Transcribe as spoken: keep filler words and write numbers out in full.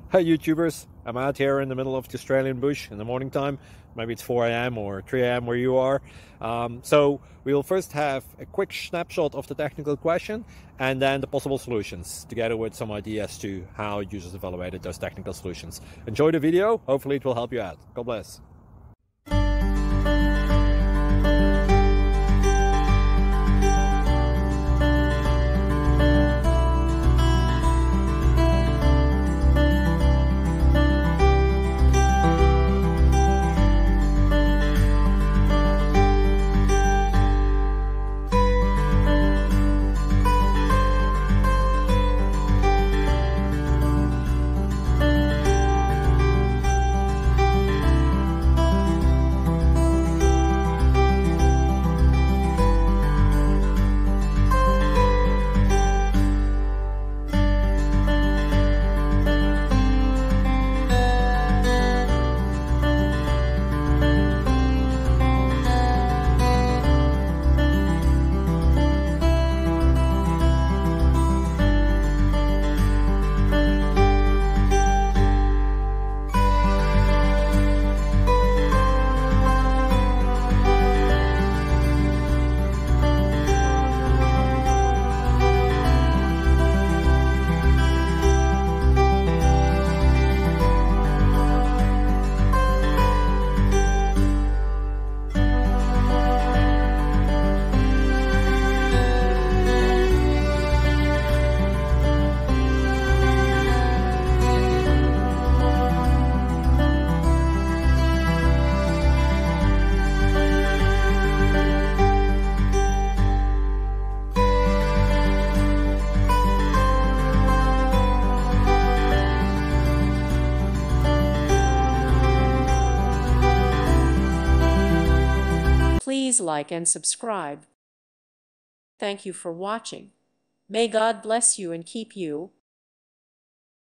Hi YouTubers, I'm out here in the middle of the Australian bush in the morning time. Maybe it's four A M or three A M where you are. Um, so we will first have a quick snapshot of the technical question and then the possible solutions, together with some ideas to how users evaluated those technical solutions. Enjoy the video, hopefully it will help you out. God bless. Please like and subscribe. Thank you for watching. May God bless you and keep you.